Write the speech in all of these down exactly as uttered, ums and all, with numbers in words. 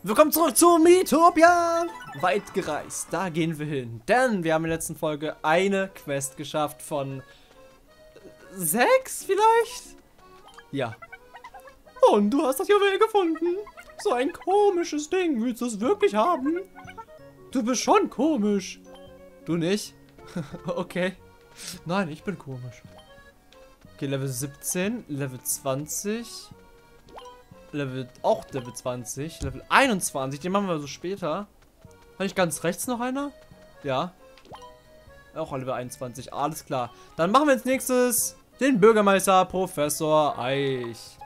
Willkommen zurück zu Miitopia! Weit gereist, da gehen wir hin. Denn wir haben in der letzten Folge eine Quest geschafft von sechs vielleicht? Ja. Und du hast das Juwel gefunden. So ein komisches Ding. Willst du es wirklich haben? Du bist schon komisch. Du nicht? Okay. Nein, ich bin komisch. Okay, Level siebzehn, Level zwanzig. Level, auch Level zwanzig, Level einundzwanzig, den machen wir so später. Habe ich ganz rechts noch einer? Ja. Auch Level einundzwanzig, alles klar. Dann machen wir als nächstes den Bürgermeister Professor Eich.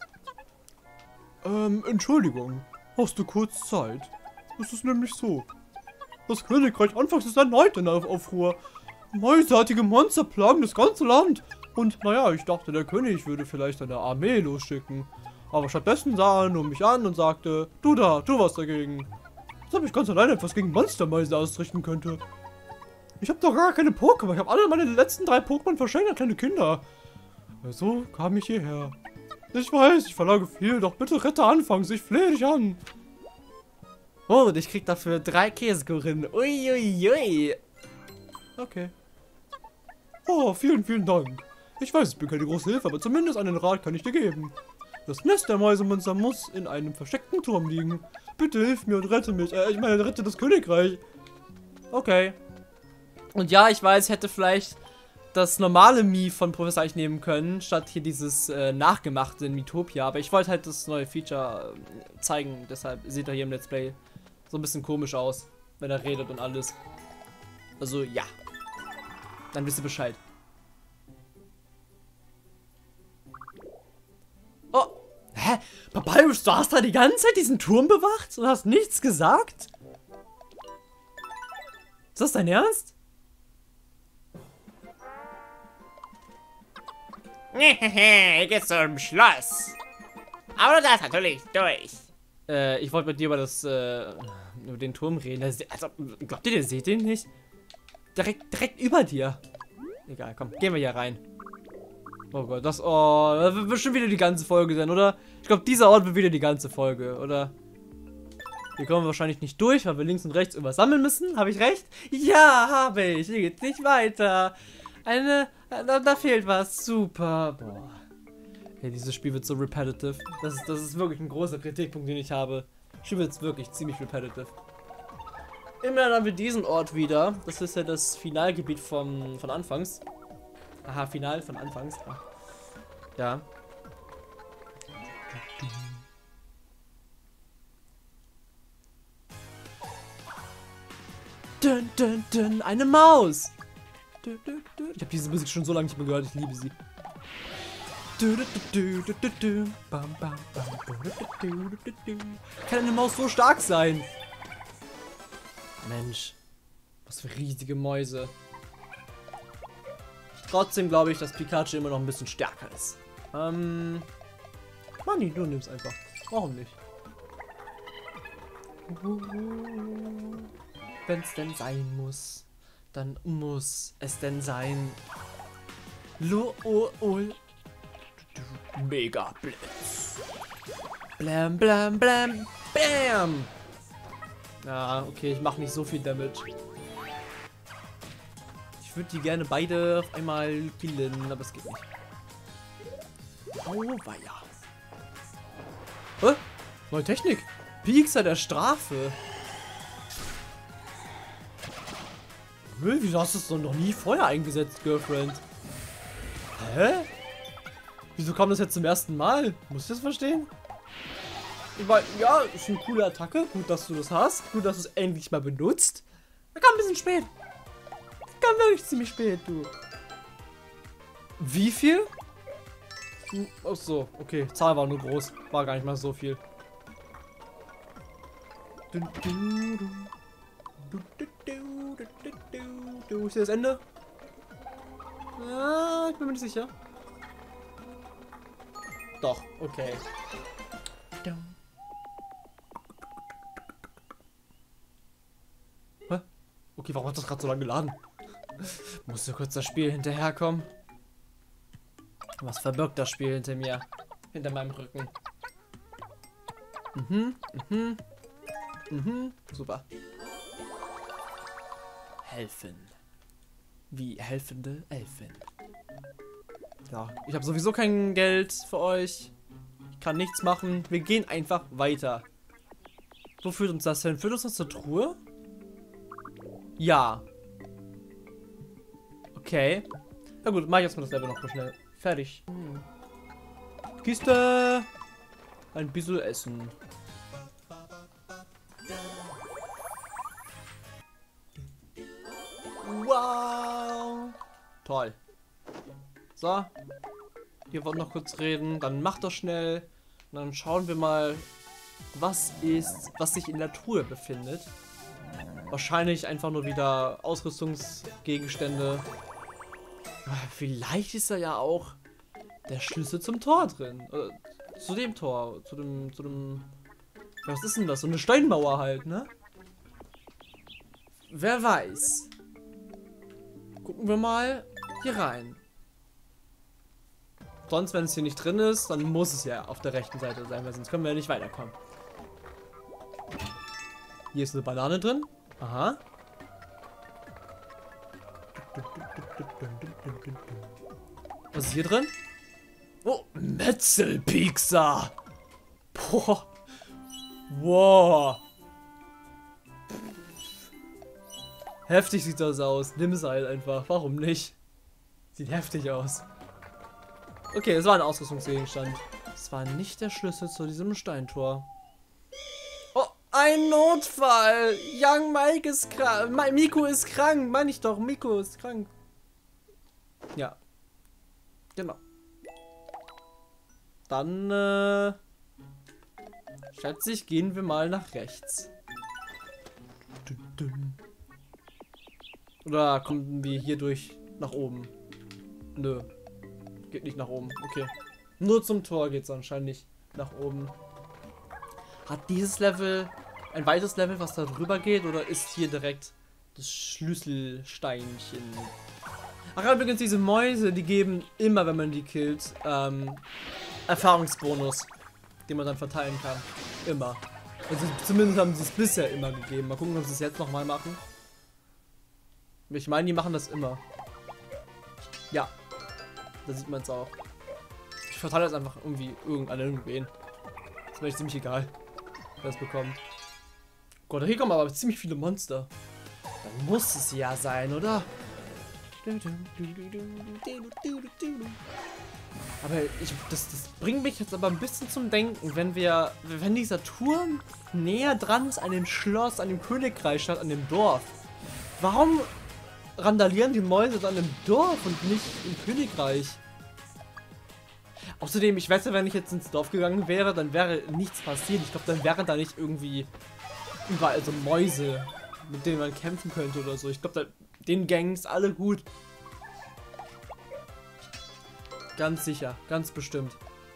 Ähm, Entschuldigung, hast du kurz Zeit? Es ist nämlich so. Das Königreich anfangs ist erneut in Aufruhr. Neuartige Monster plagen das ganze Land. Und naja, ich dachte, der König würde vielleicht eine Armee losschicken. Aber stattdessen sah er nur mich an und sagte, du da, tu was dagegen. Als ob ich ganz alleine etwas gegen Monstermäuse ausrichten könnte. Ich habe doch gar keine Pokémon. Ich habe alle meine letzten drei Pokémon verschenkt an kleine Kinder. So kam ich hierher. Ich weiß, ich verlange viel, doch bitte rette anfangs. Ich flehe dich an. Oh, und ich krieg dafür drei Käsekuchen. Uiuiui. Okay. Oh, vielen, vielen Dank. Ich weiß, ich bin keine große Hilfe, aber zumindest einen Rat kann ich dir geben. Das Nest der Mäusemonster muss in einem versteckten Turm liegen. Bitte hilf mir und rette mich. Äh, ich meine, rette das Königreich. Okay. Und ja, ich weiß, ich hätte vielleicht das normale Mii von Professor Eich nehmen können, statt hier dieses äh, nachgemachte in Miitopia. Aber ich wollte halt das neue Feature äh, zeigen. Deshalb sieht er hier im Let's Play so ein bisschen komisch aus, wenn er redet und alles. Also, ja. Dann wisst ihr Bescheid. Oh. Hä? Papyrus, du hast da die ganze Zeit diesen Turm bewacht und hast nichts gesagt? Ist das dein Ernst? Hier geht's zum Schloss. Aber du darfst natürlich durch. Äh, ich wollte mit dir über das, äh, über den Turm reden. Also, glaubt ihr, ihr seht den nicht? Direkt, direkt über dir. Egal, komm, gehen wir hier rein. Oh Gott, das, oh, das wird bestimmt wieder die ganze Folge sein, oder? Ich glaube, dieser Ort wird wieder die ganze Folge, oder? Hier kommen wir wahrscheinlich nicht durch, weil wir links und rechts irgendwas sammeln müssen. Habe ich recht? Ja, habe ich. Hier geht's nicht weiter. Eine, da, da fehlt was. Super. Boah. Hey, dieses Spiel wird so repetitive. Das ist, das ist wirklich ein großer Kritikpunkt, den ich habe. Das Spiel wird wirklich ziemlich repetitive. Immerhin haben wir diesen Ort wieder. Das ist ja das Finalgebiet vom, von Anfangs. Aha, Final von Anfangs. Ja. Dun, dun, dun, eine Maus. Dun, dun, dun. Ich habe diese Musik schon so lange nicht mehr gehört. Ich liebe sie. Dun, dun, dun, dun, dun, dun. Bam, bam, bam. Dun, dun, dun, dun. Kann eine Maus so stark sein? Mensch. Was für riesige Mäuse. Trotzdem glaube ich, dass Pikachu immer noch ein bisschen stärker ist. Ähm. Manni, du nimmst einfach. Warum nicht? Wenn es denn sein muss, dann muss es denn sein. Lo -o -o Mega Blitz. Blam, blam, blam, bam. Ja, okay, ich mache nicht so viel Damage. Ich würde die gerne beide auf einmal killen, aber es geht nicht. Auweia. Hä? Neue Technik. Piekser der Strafe. Hä? Wieso hast du es noch nie vorher eingesetzt, Girlfriend? Hä? Wieso kam das jetzt zum ersten Mal? Muss ich das verstehen? Ich meine, ja, ist eine coole Attacke. Gut, dass du das hast. Gut, dass du es endlich mal benutzt. Da kam ein bisschen spät. Kam wirklich ziemlich spät, du. Wie viel? Ach so, okay. Zahl war nur groß. War gar nicht mal so viel. Ist hier das Ende? Ah, ich bin mir nicht sicher. Doch, okay. Hä? Okay, warum hat das gerade so lange geladen? Musste kurz das Spiel hinterherkommen. Was verbirgt das Spiel hinter mir? Hinter meinem Rücken. Mhm, mhm. Mhm, super. Helfen. Wie helfende Elfen. Ja, ich habe sowieso kein Geld für euch. Ich kann nichts machen. Wir gehen einfach weiter. Wo führt uns das hin? Führt uns das zur Truhe? Ja. Okay. Na gut, mach ich erstmal das Level noch mal schnell. Fertig. Hm. Kiste. Ein bisschen Essen. Wow. Toll. So. Hier wollen wir noch kurz reden. Dann macht das schnell. Und dann schauen wir mal, was ist, was sich in der Truhe befindet. Wahrscheinlich einfach nur wieder Ausrüstungsgegenstände. Vielleicht ist da ja auch der Schlüssel zum Tor drin. Oder zu dem Tor. Zu dem, zu dem... Was ist denn das? So eine Steinmauer halt, ne? Wer weiß. Gucken wir mal hier rein. Sonst, wenn es hier nicht drin ist, dann muss es ja auf der rechten Seite sein, weil sonst können wir ja nicht weiterkommen. Hier ist eine Banane drin. Aha. Was ist hier drin? Oh, Metzelpizza. Boah. Wow. Heftig sieht das aus. Nimm es halt einfach. Warum nicht? Sieht heftig aus. Okay, es war ein Ausrüstungsgegenstand. Es war nicht der Schlüssel zu diesem Steintor. Oh, ein Notfall. Young Mike ist krank. Miko ist krank. Meine ich doch. Miko ist krank. Ja. Genau. Dann, äh... schätze ich, gehen wir mal nach rechts. Oder kommen wir hier durch nach oben? Nö. Geht nicht nach oben. Okay. Nur zum Tor geht es anscheinend nicht nach oben. Hat dieses Level ein weiteres Level, was da drüber geht? Oder ist hier direkt das Schlüsselsteinchen? Ach, übrigens, diese Mäuse, die geben immer, wenn man die killt, ähm, Erfahrungsbonus, den man dann verteilen kann. Immer. Also zumindest haben sie es bisher immer gegeben. Mal gucken, ob sie es jetzt nochmal machen. Ich meine, die machen das immer. Ja. Da sieht man es auch. Ich verteile das einfach irgendwie irgendeine irgendwen. Das ist mir ziemlich egal, wer es bekommt. Gott, hier kommen aber ziemlich viele Monster. Dann muss es ja sein, oder? Aber ich, das, das bringt mich jetzt aber ein bisschen zum Denken, wenn wir, wenn dieser Turm näher dran ist an dem Schloss, an dem Königreich statt an dem Dorf. Warum randalieren die Mäuse dann im Dorf und nicht im Königreich? Außerdem, ich weiß ja, wenn ich jetzt ins Dorf gegangen wäre, dann wäre nichts passiert. Ich glaube, dann wären da nicht irgendwie überall so Mäuse, mit denen man kämpfen könnte oder so. Ich glaube, den Gangs alle gut. Ganz sicher, ganz bestimmt.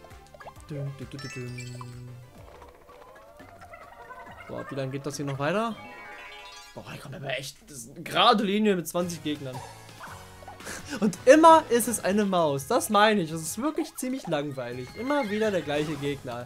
Boah, wie lange geht das hier noch weiter? Boah, hier kommt aber echt das ist eine gerade Linie mit zwanzig Gegnern. Und immer ist es eine Maus. Das meine ich. Das ist wirklich ziemlich langweilig. Immer wieder der gleiche Gegner.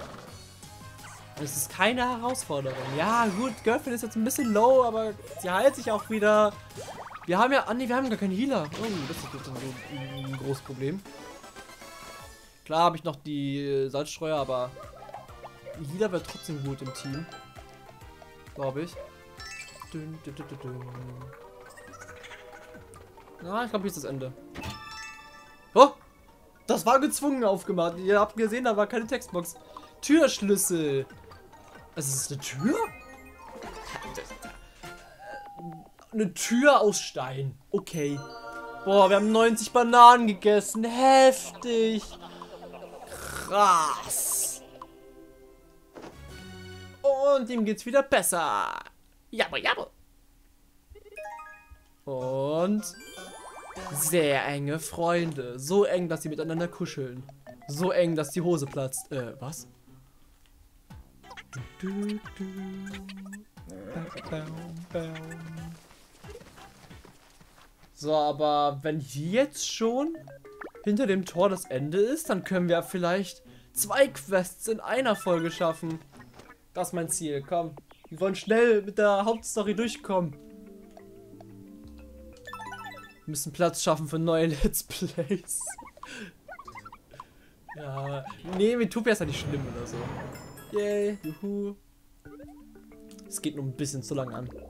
Es ist keine Herausforderung. Ja, gut, Girlfriend ist jetzt ein bisschen low, aber sie heilt sich auch wieder. Wir haben ja... Ah, nee, wir haben gar keinen Healer. Oh, das ist jetzt ein, ein großes Problem. Klar habe ich noch die äh, Salzstreuer, aber die Healer wird trotzdem gut im Team. Glaube ich. Dün, dün, dün, dün, dün. Ja, ich glaube, hier ist das Ende. Oh! Das war gezwungen aufgemacht. Ihr habt gesehen, da war keine Textbox. Türschlüssel. Also, ist es eine Tür? Eine Tür aus Stein. Okay. Boah, wir haben neunzig Bananen gegessen. Heftig. Krass. Und ihm geht's wieder besser. Jabba, jabba. Und sehr enge Freunde. So eng, dass sie miteinander kuscheln. So eng, dass die Hose platzt. Äh, was? So, aber wenn hier jetzt schon hinter dem Tor das Ende ist, dann können wir vielleicht zwei Quests in einer Folge schaffen. Das ist mein Ziel. Komm, Wir wollen schnell mit der Hauptstory durchkommen. Wir müssen Platz schaffen für neue Let's Plays. Ja, nee, Miitopia ist ja nicht schlimm oder so. Yay, juhu. Es geht nur ein bisschen zu lang an.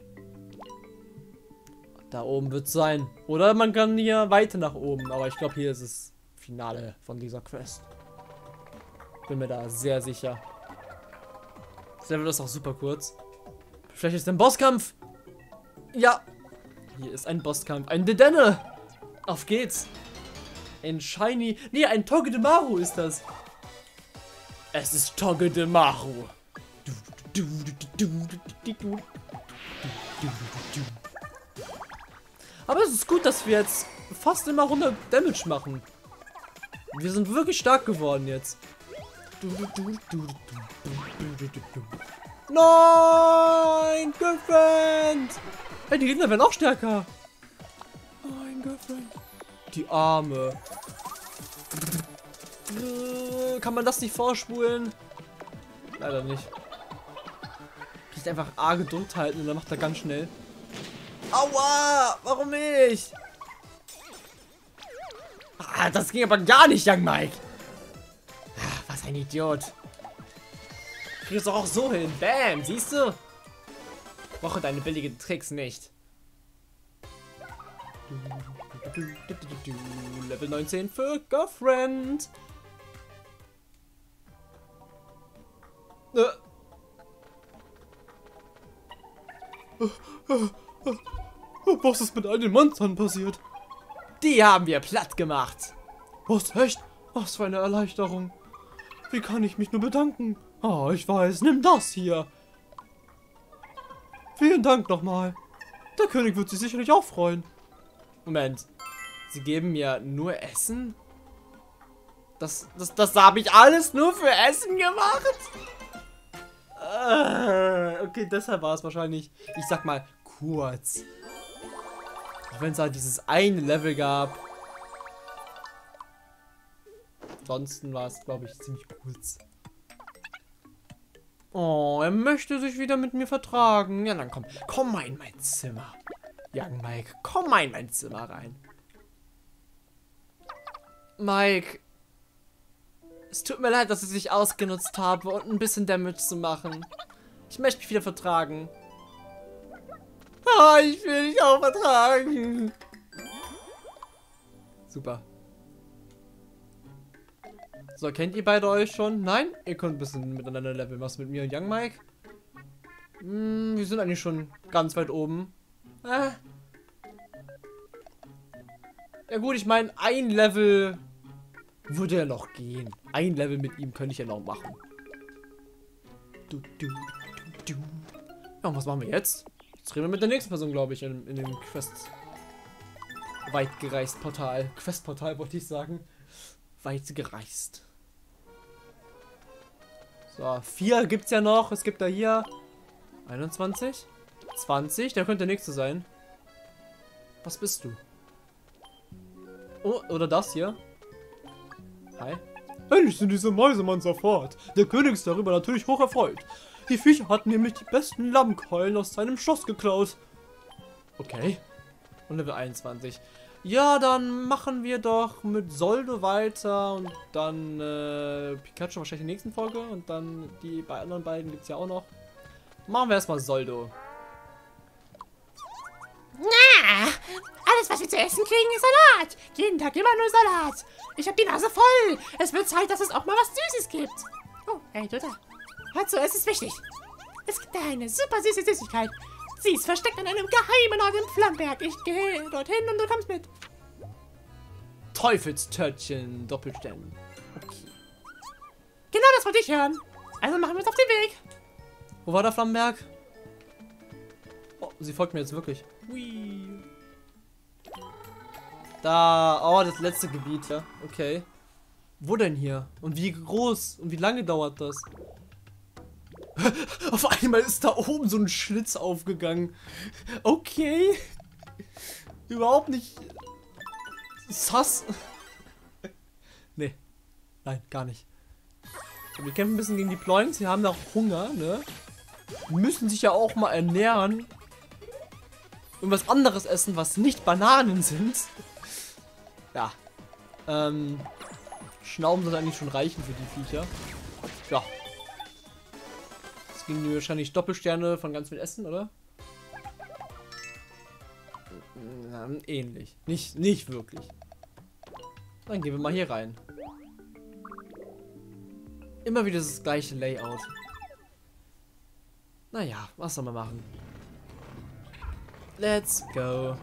Da oben wird es sein. Oder man kann hier weiter nach oben. Aber ich glaube, hier ist das Finale von dieser Quest. Bin mir da sehr sicher. Das Level ist auch super kurz. Vielleicht ist es ein Bosskampf. Ja. Hier ist ein Bosskampf. Ein Dedenne. Auf geht's. Ein Shiny. Nee, ein Togedemaru ist das. Es ist Togedemaru. Aber es ist gut, dass wir jetzt fast immer hundert Damage machen. Wir sind wirklich stark geworden jetzt. Nein, Girlfriend! Hey, die Gegner werden auch stärker. Nein, Girlfriend. Die Arme. Kann man das nicht vorspulen? Leider nicht. Kriegt einfach A gedrückt halten und dann macht er ganz schnell. Aua! Warum nicht? Ah, das ging aber gar nicht, Young Mike. Ah, was ein Idiot. Kriegst du auch so hin. Bam, siehst du? Brauche deine billigen Tricks nicht. Level neunzehn für Girlfriend. Äh. Was ist mit all den Monstern passiert? Die haben wir platt gemacht. Was, echt? Was für eine Erleichterung. Wie kann ich mich nur bedanken? Oh, ich weiß, nimm das hier. Vielen Dank nochmal. Der König wird sich sicherlich auch freuen. Moment. Sie geben mir nur Essen? Das, das, das habe ich alles nur für Essen gemacht? Äh, okay, deshalb war es wahrscheinlich, ich sag mal, kurz. Auch wenn es halt dieses eine Level gab. Ansonsten war es, glaube ich, ziemlich kurz. Oh, er möchte sich wieder mit mir vertragen. Ja, dann komm, komm mal in mein Zimmer. Young Mike, komm mal in mein Zimmer rein. Mike. Es tut mir leid, dass ich dich ausgenutzt habe und ein bisschen Damage zu machen. Ich möchte mich wieder vertragen. Ah, ich will dich auch vertragen. Super. So, kennt ihr beide euch schon? Nein? Ihr könnt ein bisschen miteinander leveln. Was mit mir und Young Mike? Hm, wir sind eigentlich schon ganz weit oben. Äh. Ja gut, ich meine, ein Level würde ja noch gehen. Ein Level mit ihm könnte ich ja noch machen. Du, du, du, du. Ja, und was machen wir jetzt? Jetzt reden wir mit der nächsten Person, glaube ich, in, in dem Quest. Weit gereist Portal. Quest-Portal wollte ich sagen. Weit gereist. So, vier gibt's ja noch. Es gibt da hier einundzwanzig, zwanzig. Der könnte der nächste sein. Was bist du? Oh, oder das hier. Hi. Endlich sind diese Mäusemonster fort. Der König ist darüber natürlich hoch erfreut. Die Viecher hatten nämlich die besten Lammkeulen aus seinem Schloss geklaut. Okay. Und Level einundzwanzig. Ja, dann machen wir doch mit Soldo weiter und dann äh, Pikachu wahrscheinlich in der nächsten Folge und dann die bei anderen beiden gibt es ja auch noch. Machen wir erstmal Soldo. Na, alles was wir zu essen kriegen ist Salat. Jeden Tag immer nur Salat. Ich habe die Nase voll. Es wird Zeit, dass es auch mal was Süßes gibt. Oh, hey, du da. Hör zu, es ist wichtig. Es gibt da eine super süße Süßigkeit. Sie ist versteckt an einem geheimen Ort im Flammberg. Ich gehe dorthin und du kommst mit. Teufelstörtchen, Doppelstern. Okay. Genau das wollte ich hören. Also machen wir uns auf den Weg. Wo war der Flammenberg? Oh, sie folgt mir jetzt wirklich. Hui. Da, oh, das letzte Gebiet, ja. Okay. Wo denn hier? Und wie groß? Und wie lange dauert das? Auf einmal ist da oben so ein Schlitz aufgegangen. Okay. Überhaupt nicht sass. Nee. Nein, gar nicht. So, wir kämpfen ein bisschen gegen die Ploinks. Sie haben auch Hunger, ne? müssen sich ja auch mal ernähren. Und was anderes essen, was nicht Bananen sind. Ja. Ähm. Schnauben soll eigentlich schon reichen für die Viecher. Ja. Das ging mir wahrscheinlich Doppelsterne von ganz viel Essen, oder? Na, ähnlich. Nicht, nicht wirklich. Dann gehen wir mal hier rein. Immer wieder das gleiche Layout. Naja, was soll man machen? Let's go.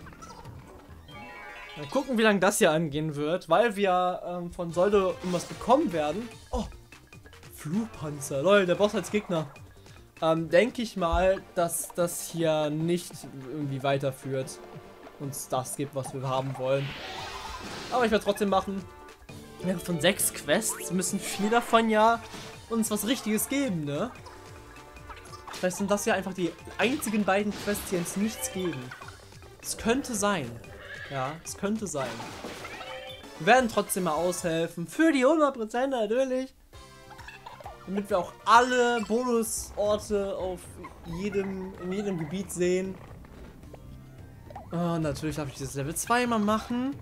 Mal gucken, wie lange das hier angehen wird, weil wir ähm, von Soldo irgendwas bekommen werden. Oh, Flugpanzer. Leute, der Boss als Gegner. Ähm, denke ich mal, dass das hier nicht irgendwie weiterführt. Uns das gibt, was wir haben wollen. Aber ich werde trotzdem machen. Ja, von sechs Quests müssen vier davon ja uns was Richtiges geben, ne? Vielleicht sind das ja einfach die einzigen beiden Quests, die uns nichts geben. Es könnte sein. Ja, es könnte sein. Wir werden trotzdem mal aushelfen. Für die hundert Prozent natürlich. Damit wir auch alle Bonusorte auf jedem, in jedem Gebiet sehen. Oh, natürlich darf ich dieses Level zwei mal machen.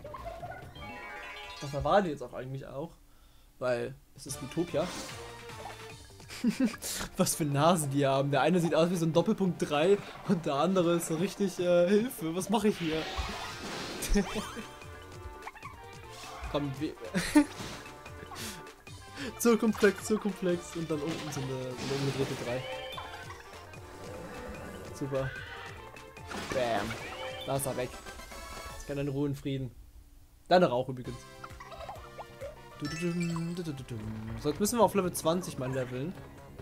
Das erwarte ich jetzt auch eigentlich auch. Weil es ist Utopia. Was für Nasen die haben. Der eine sieht aus wie so ein Doppelpunkt drei und der andere ist so richtig äh, Hilfe. Was mache ich hier? Komm, wir so komplex, so komplex. Und dann unten so eine, so eine umgedrehte drei. Super. Bam. Da ist er weg. Jetzt kann er in Ruhe und Frieden. Deine Rauch übrigens. So, jetzt müssen wir auf Level zwanzig mal leveln.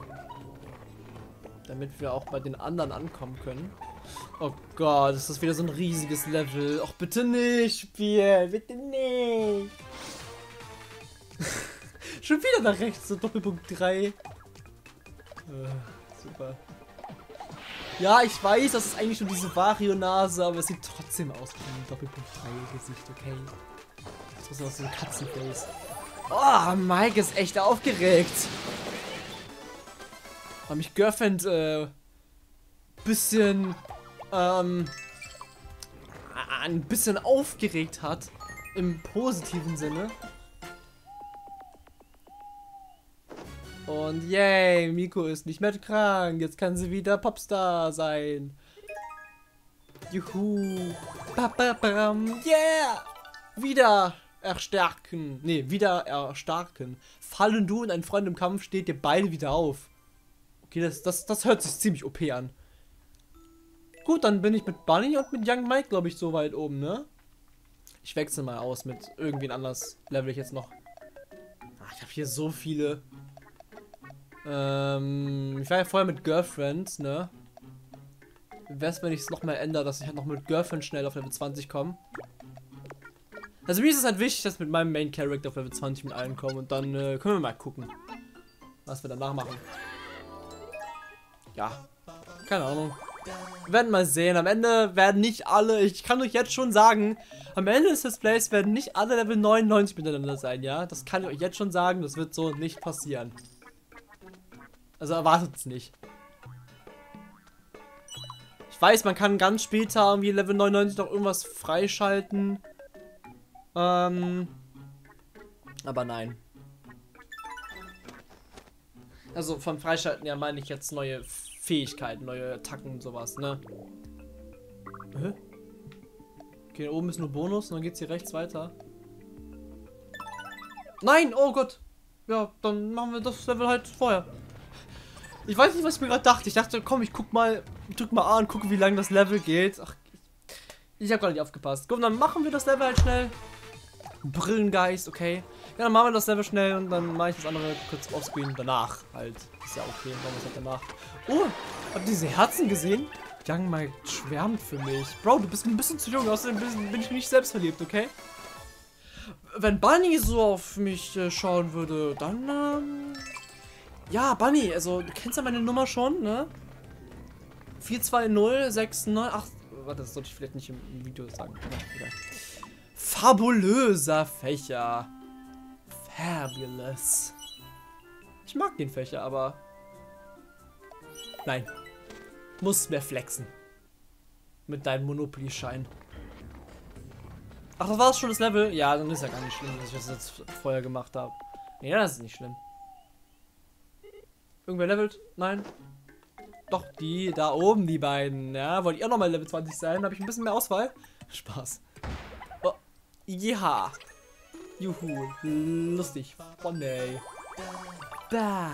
Damit wir auch bei den anderen ankommen können. Oh Gott, ist das wieder so ein riesiges Level. Ach, bitte nicht, Spiel. Bitte nicht. Schon wieder nach rechts, so Doppelpunkt drei. Äh, super. Ja, ich weiß, das ist eigentlich schon diese Vario-Nase, aber es sieht trotzdem aus wie ein Doppelpunkt drei Gesicht, okay? Das ist aus so ein Katzenface. Oh, Mike ist echt aufgeregt. Weil mich Girlfriend äh, bisschen ähm, ein bisschen aufgeregt hat. Im positiven Sinne. Und yay, Miko ist nicht mehr krank. Jetzt kann sie wieder Popstar sein. Juhu. Ba, ba, bam. Yeah. Wieder erstarken. Nee, wieder erstarken. Fallen du und ein Freund im Kampf, steht ihr beide wieder auf. Okay, das, das, das hört sich ziemlich O P an. Gut, dann bin ich mit Bunny und mit Young Mike, glaube ich, so weit oben, ne? Ich wechsle mal aus mit irgendwen anders. Level ich jetzt noch. Ach, ich habe hier so viele. Ähm, ich war ja vorher mit Girlfriend, ne? Wär's, wenn ich es nochmal ändere, dass ich halt noch mit Girlfriend schnell auf Level zwanzig komme. Also mir ist es halt wichtig, dass mit meinem Main Character auf Level zwanzig mit allen kommen und dann äh, können wir mal gucken, was wir danach machen. Ja, keine Ahnung. Wir werden mal sehen. Am Ende werden nicht alle, ich kann euch jetzt schon sagen, am Ende des Displays werden nicht alle Level neunundneunzig miteinander sein, ja? Das kann ich euch jetzt schon sagen, das wird so nicht passieren. Also erwartet es nicht. Ich weiß, man kann ganz später irgendwie Level neunundneunzig noch irgendwas freischalten. Ähm. Aber nein. Also vom Freischalten ja meine ich jetzt neue Fähigkeiten, neue Attacken und sowas, ne? Hä? Okay, oben ist nur Bonus und dann geht's hier rechts weiter. Nein, oh Gott. Ja, dann machen wir das Level halt vorher. Ich weiß nicht, was ich mir gerade dachte. Ich dachte, komm, ich guck mal, drück mal A und gucke, wie lange das Level geht. Ach, ich, ich habe gerade nicht aufgepasst. Komm, dann machen wir das Level halt schnell. Brillengeist, okay. Ja, dann machen wir das Level schnell und dann mache ich das andere kurz offscreen danach halt. Ist ja okay, machen wir es halt danach. Oh, habt ihr diese Herzen gesehen? Young Mike schwärmt für mich. Bro, du bist ein bisschen zu jung, außerdem bin ich nicht selbst verliebt, okay? Wenn Bunny so auf mich äh, schauen würde, dann, ähm... ja, Bunny, also, du kennst ja meine Nummer schon, ne? vier zwei null sechs neun acht... Warte, das sollte ich vielleicht nicht im, im Video sagen. Ja, egal. Fabulöser Fächer. Fabulous. Ich mag den Fächer, aber... Nein. Muss mehr flexen. Mit deinem Monopoly-Schein. Ach, das war schon das Level? Ja, dann ist ja gar nicht schlimm, dass ich das jetzt vorher gemacht habe. Nee, das ist nicht schlimm. Irgendwer levelt? Nein. Doch, die da oben, die beiden. Ja, wollte ich auch nochmal Level zwanzig sein? Habe ich ein bisschen mehr Auswahl? Spaß. Oh. Ja. Juhu. Lustig. Funny. Da.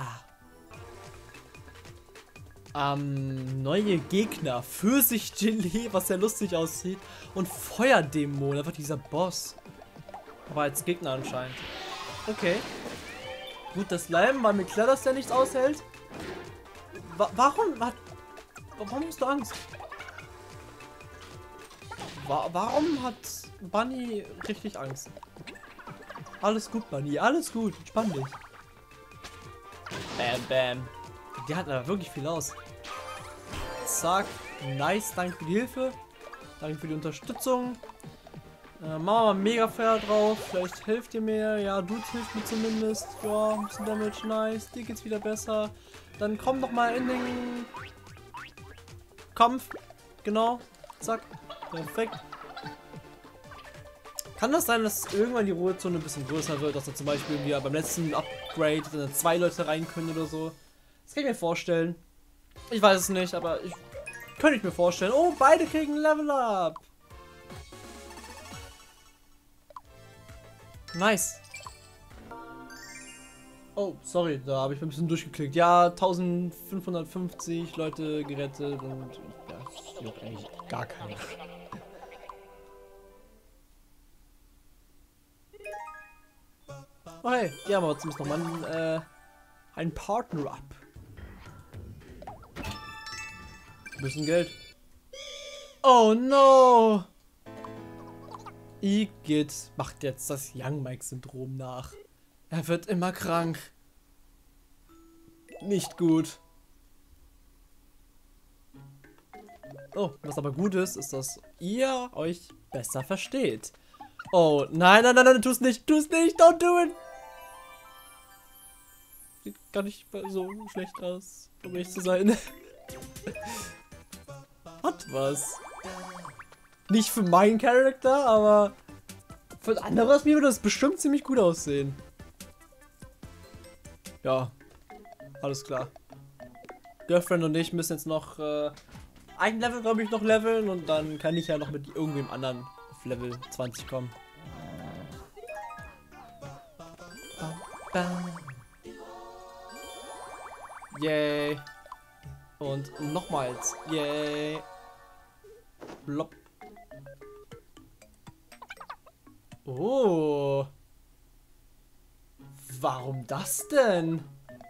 Ähm, neue Gegner. Pfirsich-Gelee, was sehr lustig aussieht. Und Feuerdämon, einfach dieser Boss. Aber als Gegner anscheinend. Okay. Gut, das Slime, weil mir klar, dass der nichts aushält. Wa warum hat... Warum hast du Angst? Wa warum hat Bunny richtig Angst? Alles gut, Bunny. Alles gut. Entspann dich. Bam, bam. Die hat aber wirklich viel aus. Zack. Nice. Danke für die Hilfe. Danke für die Unterstützung. Äh, machen wir mal mega Feuer drauf. Vielleicht hilft ihr mir. Ja, du hilft mir zumindest. Ja, ein bisschen Damage. Nice. Dir geht's wieder besser. Dann komm doch mal in den Kampf. Genau. Zack. Perfekt. Kann das sein, dass irgendwann die Ruhezone ein bisschen größer wird, dass da zum Beispiel wir beim letzten Upgrade dann zwei Leute rein können oder so? Das kann ich mir vorstellen. Ich weiß es nicht, aber ich könnte ich mir vorstellen. Oh, beide kriegen Level Up. Nice. Oh, sorry, da habe ich ein bisschen durchgeklickt. Ja, eintausendfünfhundertfünfzig Leute gerettet und ja, das juckt eigentlich gar keiner. Oh hey, ja, aber zumindest nochmal ein, äh, ein Partner-Up. Ein bisschen Geld. Oh no! Igitt macht jetzt das Young Mike-Syndrom nach. Er wird immer krank. Nicht gut. Oh, was aber gut ist, ist, dass ihr euch besser versteht. Oh, nein, nein, nein, nein, tu es nicht, tu es nicht, don't do it! Sieht gar nicht so schlecht aus, um ehrlich zu sein. Hat was. Nicht für meinen Charakter, aber für ein anderes Spiel würde das bestimmt ziemlich gut aussehen. Ja, alles klar. Girlfriend und ich müssen jetzt noch äh, ein Level, glaube ich, noch leveln und dann kann ich ja noch mit irgendwem anderen auf Level zwanzig kommen. Yay. Und nochmals. Yay. Blopp. Oh. Warum das denn?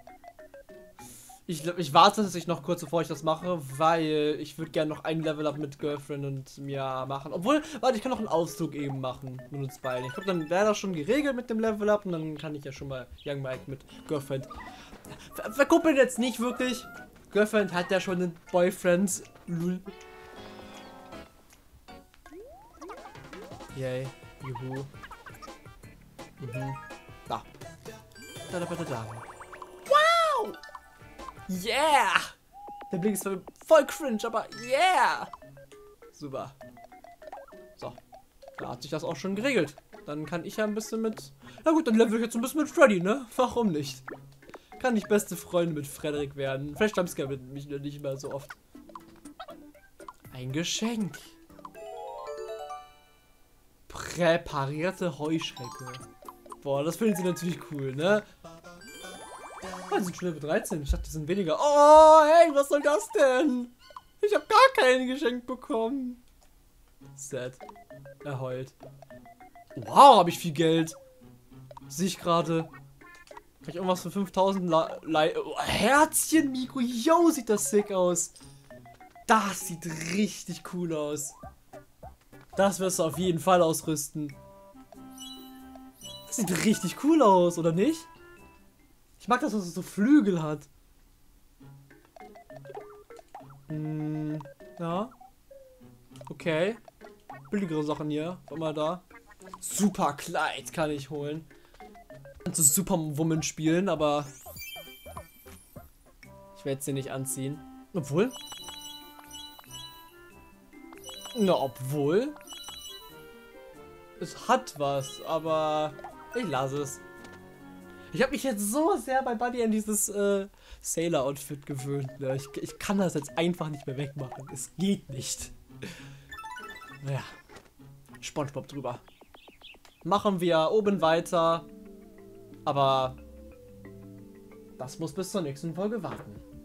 Ich, ich warte, dass ich noch kurz bevor ich das mache, weil ich würde gerne noch ein Level Up mit Girlfriend und mir machen. Obwohl, warte, ich kann noch einen Auszug eben machen mit uns beiden. Ich glaube, dann wäre das schon geregelt mit dem Level Up und dann kann ich ja schon mal Young Mike mit Girlfriend ver verkuppeln jetzt nicht wirklich. Girlfriend hat ja schon einen Boyfriend. Lul. Yay. Juhu. Mhm. Da. Da, da, da, da. Wow! Yeah! Der Blick ist voll cringe, aber yeah! Super. So. Da hat sich das auch schon geregelt. Dann kann ich ja ein bisschen mit... Na gut, dann level ich jetzt ein bisschen mit Freddy, ne? Warum nicht? Kann ich beste Freunde mit Frederik werden. Vielleicht jumpscare mit mich nicht mehr so oft. Ein Geschenk. Präparierte Heuschrecke. Boah, das finden sie natürlich cool, ne? Oh, die sind schon Level dreizehn. Ich dachte, die sind weniger. Oh, hey, was soll das denn? Ich habe gar kein Geschenk bekommen. Sad. Er heult. Wow, habe ich viel Geld. Sehe ich gerade. Kann ich irgendwas für fünftausend Le oh, Herzchen, Mikro. Yo, sieht das sick aus. Das sieht richtig cool aus. Das wirst du auf jeden Fall ausrüsten. Das sieht richtig cool aus, oder nicht? Ich mag das, dass es so Flügel hat. Hm, ja. Okay. Billigere Sachen hier. War mal da. Super Kleid kann ich holen. Kannst du Superwoman spielen, aber ich werde es dir nicht anziehen. Obwohl? Na, obwohl? Es hat was, aber ich lasse es. Ich habe mich jetzt so sehr bei Buddy an dieses äh, Sailor-Outfit gewöhnt. Ne? Ich, ich kann das jetzt einfach nicht mehr wegmachen. Es geht nicht. Naja. SpongeBob drüber. Machen wir oben weiter. Aber das muss bis zur nächsten Folge warten.